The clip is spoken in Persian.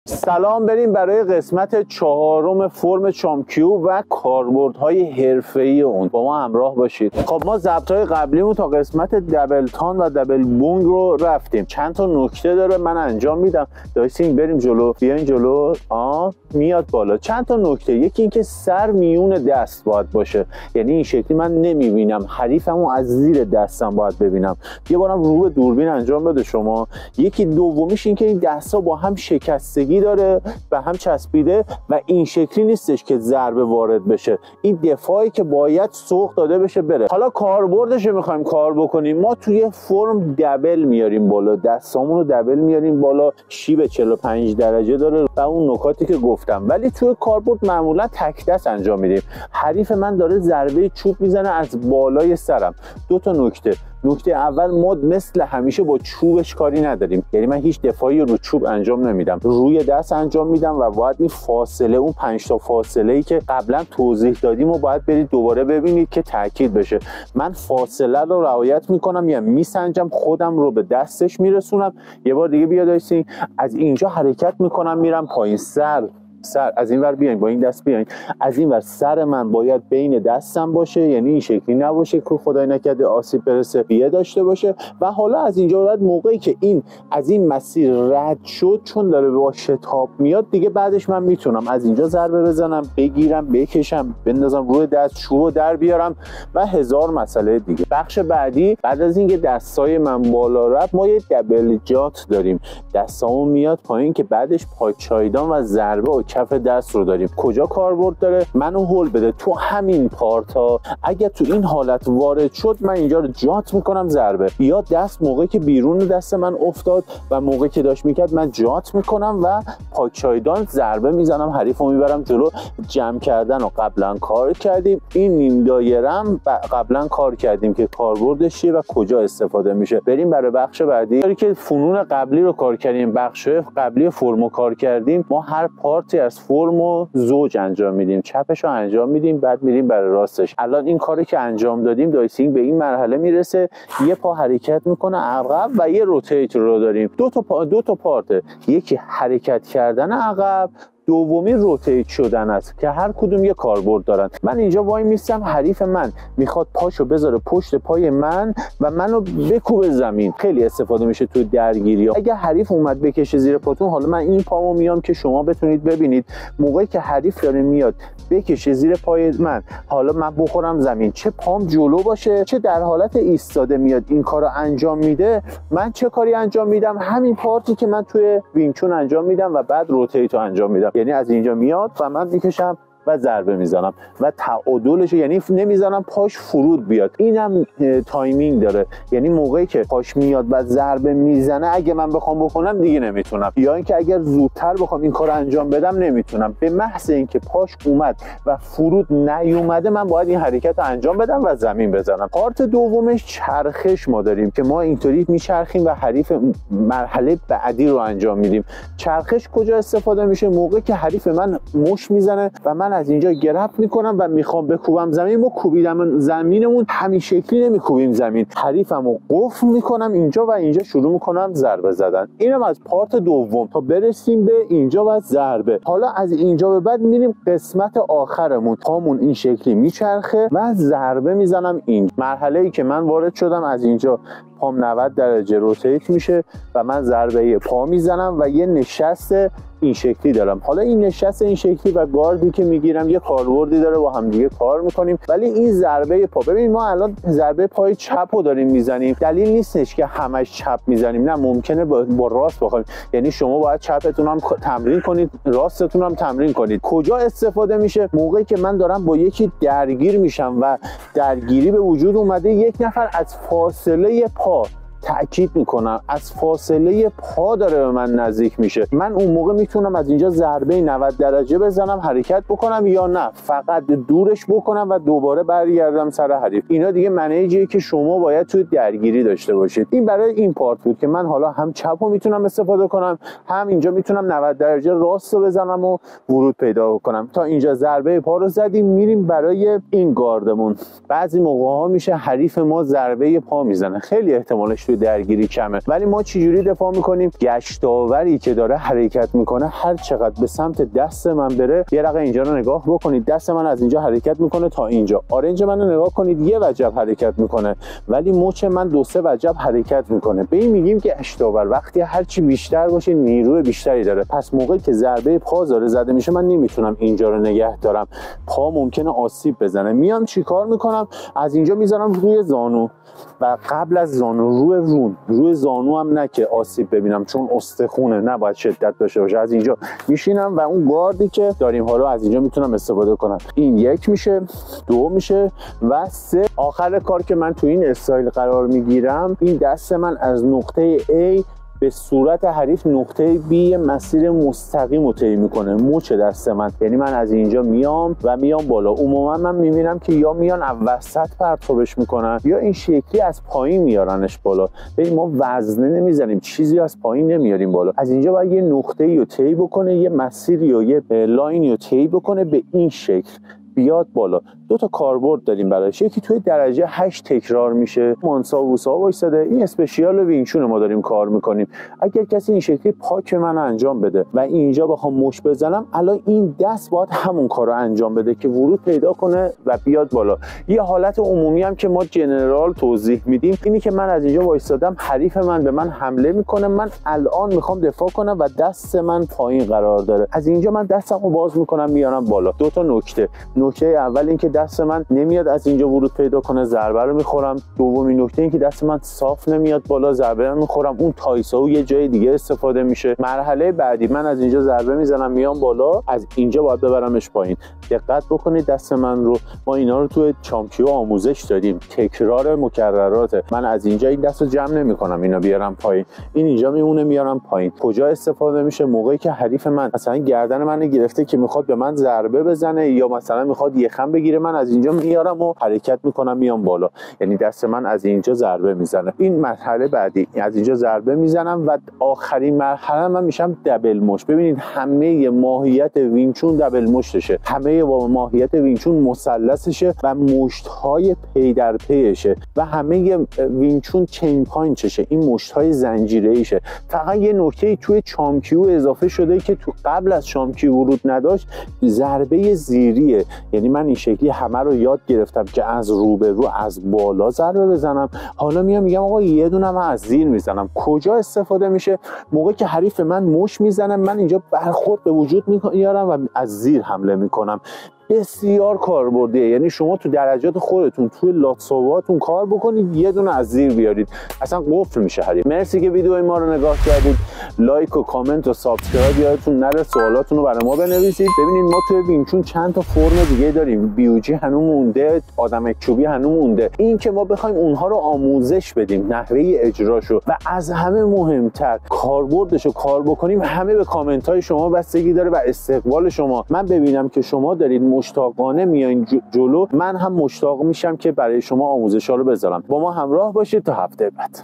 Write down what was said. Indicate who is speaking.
Speaker 1: سلام، بریم برای قسمت چهارم فرم چامکیوب و کاربردهای حرفه‌ای اون. با ما همراه باشید. خب ما ضبط‌های قبلیمون تا قسمت دبل تان و دبل بونگ رو رفتیم. چند تا نکته داره من انجام میدم. دایسینگ بریم جلو، بیاین جلو. میاد بالا. چند تا نکته. یکی اینکه سر میون دست باید باشه، یعنی این شکلی من نمیبینم حریفمو از زیر دستم باید ببینم. یه بارم رو به دوربین انجام بده شما. یکی دومیش اینکه این دستا با هم شکستگی داره و هم چسبیده و این شکلی نیستش که ضربه وارد بشه. این دفاعی که باید سوق داده بشه بره. حالا کاربردش رو میخوایم کار بکنیم. ما توی فرم دبل میاریم بالا، دستامون رو دبل میاریم بالا. شیب 45 درجه داره و اون نکاتی که گفتم، ولی توی کاربرد معمولا تک دست انجام میدیم. حریف من داره ضربه چوب میزنه از بالای سرم. دو تا نکته اول، ما مثل همیشه با چوبش کاری نداریم، یعنی من هیچ دفاعی رو چوب انجام نمیدم، روی دست انجام میدم و باید این فاصله، اون 5 تا فاصله ای که قبلا توضیح دادیم و باید برید دوباره ببینید که تاکید بشه. من فاصله رو رعایت میکنم، یا میسنجم، خودم رو به دستش میرسونم. یه بار دیگه بیا دایسین، از اینجا حرکت میکنم میرم پایین. سر از این ور بیاین، با این دست بیاین، از این ور سر من باید بین دستم باشه، یعنی این شکلی نباشه که خدای نکرده آسیب برسه، بیه داشته باشه. و حالا از اینجا بعد موقعی که این از این مسیر رد شد، چون داره با شتاب میاد دیگه، بعدش من میتونم از اینجا ضربه بزنم، بگیرم، بکشم، بندازم روی دست، چوبو در بیارم و هزار مسئله دیگه. بخش بعدی، بعد از اینکه دستای من بالا رفت، ما یه دبل جات داریم. دستامون میاد پایین که بعدش پاچایدان و ضربه و کف دست رو داریم. کجا کاربرد داره؟ منو هول بده تو همین پارتا. اگه تو این حالت وارد شد، من اینجا رو جات میکنم ضربه، یا دست موقعی که بیرون دست من افتاد و موقعی که داشت میکرد من جات میکنم و پاچایدان ضربه میزنم، حریفو میبرم جلو. جمع کردن رو قبلا کار کردیم. این نیم دایرم قبلا کار کردیم که کاربردش چیه و کجا استفاده میشه. بریم برای بخش بعدی که فنون قبلی رو کار کردیم. بخش قبلی فرمو کار کردیم. ما هر پارتی از فرمو زوج انجام میدیم، چپش رو انجام میدیم، بعد میریم برای راستش. الان این کاری که انجام دادیم، دایسینگ به این مرحله میرسه، یه پا حرکت میکنه عقب و یه روتیت رو داریم. دو تا پارته، یکی حرکت کردن عقب، دومی روتیت شدن است که هر کدوم یه کاربرد دارن. من اینجا وای میستم، حریف من میخواد پاشو بذاره پشت پای من و منو بکوبه زمین. خیلی استفاده میشه تو درگیری ها. اگه حریف اومد بکشه زیر پاتون، حالا من این پامو میام که شما بتونید ببینید، موقعی که حریف داره میاد بکشه زیر پای من، حالا من بخورم زمین، چه پام جلو باشه چه در حالت ایستاده میاد این کارو انجام میده، من چه کاری انجام میدم؟ همین پارتی که من توی وینچون انجام میدم و بعد روتیتو انجام میدم. یعنی از اینجا میاد و من میکشم و ضربه میزنم و تعادلش، یعنی نمیزنم پاش فرود بیاد. اینم تایمینگ داره، یعنی موقعی که پاش میاد و ضربه میزنه، اگه من بخوام بکنم دیگه نمیتونم، یا اینکه اگر زودتر بخوام این کارو انجام بدم نمیتونم. به محض اینکه پاش اومد و فرود نیومده، من باید این حرکت رو انجام بدم و زمین بزنم. پارت دومش چرخش ما داریم که ما اینطوری میچرخیم و حریف مرحله بعدی رو انجام میدیم. چرخش کجا استفاده میشه؟ موقعی که حریف من مش میزنه و من از اینجا گرفت میکنم و میخوام بکوبم زمین. ما کوبیدم زمینمون همین شکلی نمیکوبیم زمین، حریفمو قفل میکنم اینجا و اینجا شروع میکنم ضربه زدن. اینم از پارت دوم تا برسیم به اینجا و ضربه. حالا از اینجا به بعد میریم قسمت آخرمون. پامون این شکلی میچرخه و ضربه میزنم. این مرحله ای که من وارد شدم، از اینجا پام 90 درجه روتیت میشه و من ضربه پا میزنم و یه نشست این شکلی دارم. حالا این نشست این شکلی و گاردی که میگیرم یه کاربردی داره، با هم دیگه کار میکنیم. ولی این ضربه پا، ببین ما الان ضربه پای چپ رو داریم میزنیم، دلیل نیستش که همش چپ میزنیم، نه، ممکنه با راست بخوایم. یعنی شما باید چپتون هم تمرین کنید، راستتون هم تمرین کنید. کجا استفاده میشه؟ موقعی که من دارم با یکی درگیر میشم و درگیری به وجود اومده، یک نفر از فاصله پا، تأکید میکنم از فاصله پا داره به من نزدیک میشه، من اون موقع میتونم از اینجا ضربه 90 درجه بزنم، حرکت بکنم، یا نه فقط دورش بکنم و دوباره برگردم سر حریف. اینا دیگه منیجیه که شما باید توی درگیری داشته باشید. این برای این پارت بود که من حالا هم چپو میتونم استفاده کنم، هم اینجا میتونم 90 درجه راست رو بزنم و ورود پیدا کنم. تا اینجا ضربه پا رو زدیم، میریم برای این گاردمون. بعضی موقع ها میشه حریف ما ضربه پا میزنه، خیلی احتمالش توی درگیری کمه. ولی ما چجوری دفاع میکنیم؟ گشتاوری که داره حرکت میکنه هر چقدر به سمت دست من بره، یه رقم اینجا رو نگاه بکنید، دست من از اینجا حرکت میکنه تا اینجا. آرنج من رو نگاه کنید، یه وجب حرکت میکنه، ولی مچ من 2-3 وجب حرکت میکنه. به این میگیم گشتاور. وقتی هرچی بیشتر باشه نیروی بیشتری داره. پس موقعی که ضربه پا داره زده میشه من نمیتونم اینجا رو نگه دارم، پا ممکنه آسیب بزنه. میام چیکار میکنم؟ از اینجا میذارم روی زانو و قبل از زانو روی زانو هم نه که آسیب ببینم، چون استخونه نباید شدت داشته باشه. از اینجا میشینم و اون گاردی که داریم حالا از اینجا میتونم استفاده کنم. این 1 میشه، 2 میشه و 3. آخر کار که من تو این استایل قرار میگیرم، این دست من از نقطه A به صورت حریف نقطه B مسیر مستقیم رو طی میکنه. مچ دست من، یعنی من از اینجا میام و میام بالا. عموما من میبینم که یا میان وسط پرتابش میکنن یا این شکلی از پایین میارنش بالا. ببین ما وزنه نمیزنیم، چیزی از پایین نمیاریم بالا. از اینجا باید یه نقطه‌ای رو طی بکنه، یه مسیری و یه لاینی رو طی بکنه به این شکل بیاد بالا. 2 تا کاربرد داریم براش، یکی توی درجه 8 تکرار میشه، مانسا و ووسا وایساده. این اسپشیال وینچون ما داریم کار میکنیم. اگر کسی این شکلی پاک من انجام بده و اینجا بخوام مش بزنم، الان این دست باید همون کارو انجام بده که ورود پیدا کنه و بیاد بالا. یه حالت عمومی هم که ما جنرال توضیح میدیم اینی که من از اینجا وایسادم، حریف من به من حمله میکنه، من الان میخوام دفاع کنم و دست من پایین قرار داره. از اینجا من دستمو باز میکنم میارم بالا. 2 تا نکته اول این که دست من نمیاد از اینجا ورود پیدا کنه، ضربه رو میخورم. دومین نکته این که دست من صاف نمیاد بالا، ضربه رو میخورم. اون تایساو یه جای دیگه استفاده میشه. مرحله بعدی من از اینجا ضربه میزنم میام بالا، از اینجا باید ببرمش پایین. دقت بکنید دست من رو، ما اینا رو توی چامکیو آموزش دادیم، تکرار مکرراته. من از اینجا این دست رو جمع نمیکنم اینا بیارم پایین، این اینجا میمونه میارم پایین. کجا استفاده میشه؟ موقعی که حریف من مثلا گردن من گرفته که میخواد به من ضربه بزنه یا مثلا میخواد یخم بگیره، من از اینجا میارم و حرکت میکنم میام بالا، یعنی دست من از اینجا ضربه میزنه. این مرحله بعدی، از اینجا ضربه میزنم و آخرین مرحله من میشم دبل مش. ببینید همه ماهیت وینچون دبل مشتشه، همه با ماهیت وینچون مثلثشه و مشت‌های پی در پیشه و همه وینچون چین پانچشه، این مشت‌های زنجیره‌ایشه. فقط یه نکته توی چامکیو اضافه شده که تو قبل از چامکیو ورود نداشت، ضربه زیریه. یعنی من این شکلی همه رو یاد گرفتم که از روبرو از بالا ضربه بزنم. حالا میگم آقا یه دونه من از زیر میزنم. کجا استفاده میشه؟ موقعی که حریف من مش میزنه، من اینجا برخورد به وجود میارم و از زیر حمله میکنم. بسیار کاربردیه، یعنی شما تو درجات خودتون توی لاتسواتون کار بکنید، یه دونه از زیر بیارید، اصلا قفل میشه حریف. مرسی که ویدیو ما رو نگاه کردید. لایک و کامنت و سابسکرایب یادتون نره، سوالاتون رو برای ما بنویسید. ببینید ما توی وینچون چند تا فرم دیگه داریم، بیوجی هنوز مونده، آدم چوبی هنوز مونده. این که ما بخوایم اونها رو آموزش بدیم، نحوه اجراشو و از همه مهمتر کاربردشو کار بکنیم، همه به کامنت های شما بستگی داره و استقبال شما. من ببینم که شما دارید مشتاقانه میایین جلو، من هم مشتاق میشم که برای شما آموزش‌ها رو بذارم. با ما همراه باشید تا هفته بعد.